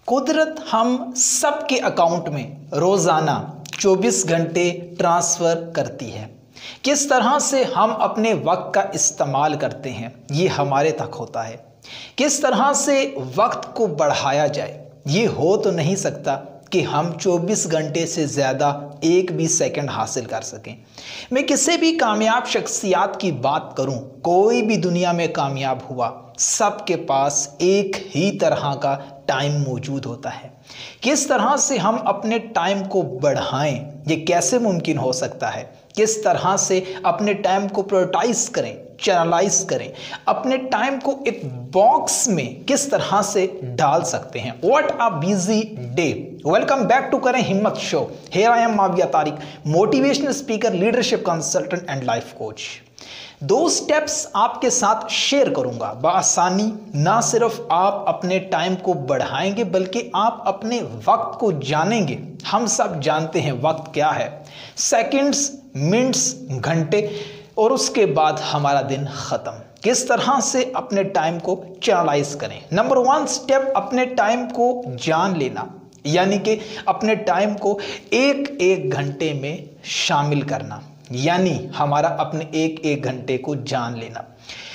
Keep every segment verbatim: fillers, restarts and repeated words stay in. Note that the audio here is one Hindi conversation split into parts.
कुदरत हम सबके अकाउंट में रोज़ाना चौबीस घंटे ट्रांसफ़र करती है। किस तरह से हम अपने वक्त का इस्तेमाल करते हैं ये हमारे तक होता है। किस तरह से वक्त को बढ़ाया जाए ये हो तो नहीं सकता कि हम चौबीस घंटे से ज़्यादा एक भी सेकंड हासिल कर सकें। मैं किसी भी कामयाब शख्सियत की बात करूं, कोई भी दुनिया में कामयाब हुआ, सबके पास एक ही तरह का टाइम मौजूद होता है। किस तरह से हम अपने टाइम को बढ़ाएं ये कैसे मुमकिन हो सकता है। किस तरह से अपने टाइम को प्रायोरिटाइज करें, चैनलाइज करें, अपने टाइम को एक बॉक्स में किस तरह से डाल सकते हैं। What a busy day. Welcome back to करें हिम्मत show. Here I am Mavia Tariq, motivational speaker, leadership consultant and life coach. दो स्टेप्स आपके साथ शेयर करूंगा। बआसानी ना सिर्फ आप अपने टाइम को बढ़ाएंगे बल्कि आप अपने वक्त को जानेंगे। हम सब जानते हैं वक्त क्या है, सेकंड्स, मिनट्स, घंटे, और उसके बाद हमारा दिन खत्म। किस तरह से अपने टाइम को चैनलाइज करें। नंबर वन स्टेप, अपने टाइम को जान लेना, यानी कि अपने टाइम को एक एक घंटे में शामिल करना, यानी हमारा अपने एक एक घंटे को जान लेना।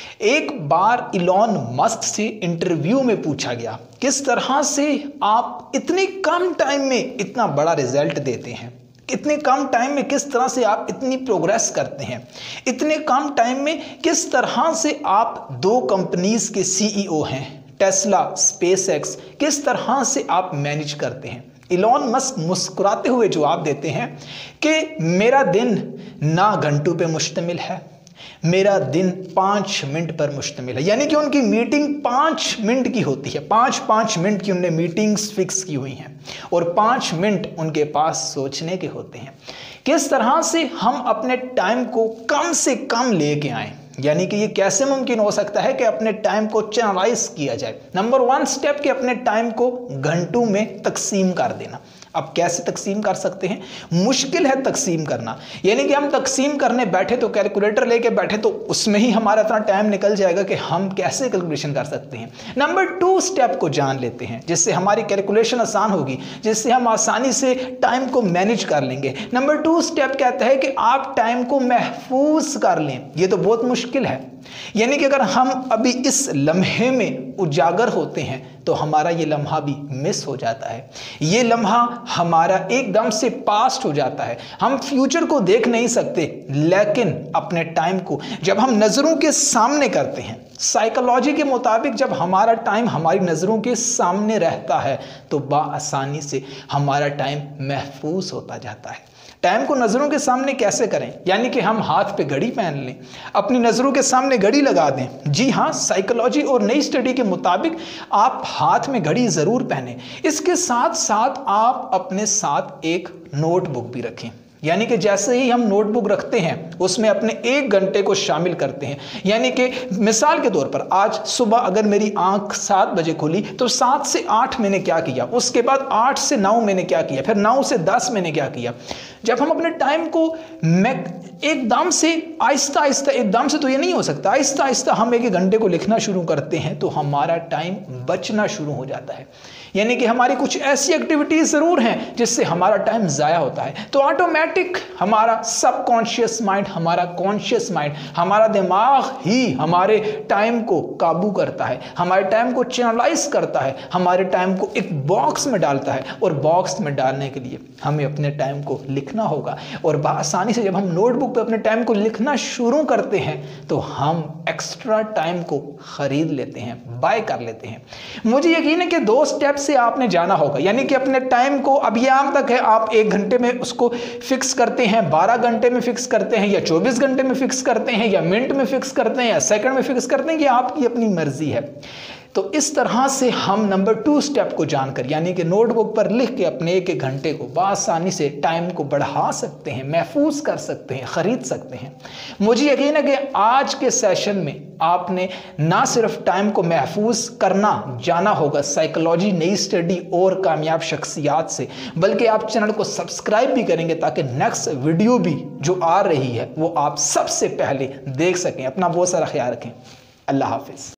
एक बार इलॉन मस्क से इंटरव्यू में पूछा गया, किस तरह से आप इतने कम टाइम में इतना बड़ा रिजल्ट देते हैं, इतने कम टाइम में किस तरह से आप इतनी प्रोग्रेस करते हैं, इतने कम टाइम में किस तरह से आप दो कंपनीज के सीईओ हैं, टेस्ला, स्पेसएक्स, किस तरह से आप मैनेज करते हैं। इलॉन मस्क मुस्कुराते हुए जवाब देते हैं कि मेरा दिन ना घंटों पे मुश्तमिल है, मेरा दिन पाँच मिनट पर मुश्तमिल है। यानी कि उनकी मीटिंग पाँच मिनट की होती है। पाँच पाँच मिनट की उन्होंने मीटिंग्स फिक्स की हुई हैं और पाँच मिनट उनके पास सोचने के होते हैं। किस तरह से हम अपने टाइम को कम से कम लेके आएं, यानी कि ये कैसे मुमकिन हो सकता है कि अपने टाइम को चैनलाइज किया जाए। नंबर वन स्टेप कि अपने टाइम को घंटों में तकसीम कर देना। अब कैसे तकसीम कर सकते हैं, मुश्किल है तकसीम करना। यानी कि हम तकसीम करने बैठे तो कैलकुलेटर लेके बैठे तो उसमें ही हमारा इतना टाइम निकल जाएगा कि हम कैसे कैलकुलेशन कर सकते हैं। नंबर टू स्टेप को जान लेते हैं जिससे हमारी कैलकुलेशन आसान होगी, जिससे हम आसानी से टाइम को मैनेज कर लेंगे। नंबर टू स्टेप कहता है कि आप टाइम को महफूज कर लें। ये तो बहुत मुश्किल है। यानी कि अगर हम अभी इस लम्हे में उजागर होते हैं तो हमारा ये लम्हा भी मिस हो जाता है, ये लम्हा हमारा एकदम से पास्ट हो जाता है। हम फ्यूचर को देख नहीं सकते, लेकिन अपने टाइम को जब हम नज़रों के सामने करते हैं, साइकोलॉजी के मुताबिक जब हमारा टाइम हमारी नज़रों के सामने रहता है तो बाआसानी से हमारा टाइम महफूज होता जाता है। टाइम को नज़रों के सामने कैसे करें, यानी कि हम हाथ पे घड़ी पहन लें, अपनी नज़रों के सामने घड़ी लगा दें। जी हाँ, साइकोलॉजी और नई स्टडी के मुताबिक आप हाथ में घड़ी ज़रूर पहनें। इसके साथ साथ आप अपने साथ एक नोटबुक भी रखें, यानी कि जैसे ही हम नोटबुक रखते हैं उसमें अपने एक घंटे को शामिल करते हैं। यानी कि मिसाल के तौर पर आज सुबह अगर मेरी आंख सात बजे खुली तो सात से आठ मैंने क्या किया, उसके बाद आठ से नौ मैंने क्या किया, फिर नौ से दस मैंने क्या किया। जब हम अपने टाइम को मैं एकदम से आहिस्ता आहिस्ता, एकदम से तो ये नहीं हो सकता, आहिस्ता आहिस्ता हम एक एक घंटे को लिखना शुरू करते हैं तो हमारा टाइम बचना शुरू हो जाता है। यानी कि हमारी कुछ ऐसी एक्टिविटीज ज़रूर हैं जिससे हमारा टाइम ज़ाया होता है, तो ऑटोमेटिक हमारा सबकॉन्शियस माइंड, हमारा कॉन्शियस माइंड, हमारा दिमाग ही हमारे टाइम को काबू करता है, हमारे टाइम को चैनलाइज करता है, हमारे टाइम को एक बॉक्स में डालता है। और बॉक्स में डालने के लिए हमें अपने टाइम को लिखना होगा। और बआसानी से जब हम नोटबुक पे अपने टाइम को लिखना शुरू करते हैं तो हम एक्स्ट्रा टाइम को खरीद लेते हैं, बाय कर लेते हैं। मुझे यकीन है कि दो स्टेप से आपने जाना होगा, यानी कि अपने टाइम को, अब ये आम तक है आप एक घंटे में उसको फिक्स करते हैं, बारह घंटे में फिक्स करते हैं, या चौबीस घंटे में फिक्स करते हैं, या मिनट में फिक्स करते हैं, या सेकंड में फिक्स करते हैं, ये आपकी अपनी मर्जी है। तो इस तरह से हम नंबर टू स्टेप को जानकर, यानी कि नोटबुक पर लिख के अपने एक एक घंटे को बआसानी से टाइम को बढ़ा सकते हैं, महफूज कर सकते हैं, खरीद सकते हैं। मुझे यकीन है कि आज के सेशन में आपने ना सिर्फ टाइम को महफूज करना जाना होगा साइकोलॉजी, नई स्टडी और कामयाब शख्सियात से, बल्कि आप चैनल को सब्सक्राइब भी करेंगे ताकि नेक्स्ट वीडियो भी जो आ रही है वो आप सबसे पहले देख सकें। अपना बहुत सारा ख्याल रखें। अल्लाह हाफिज़।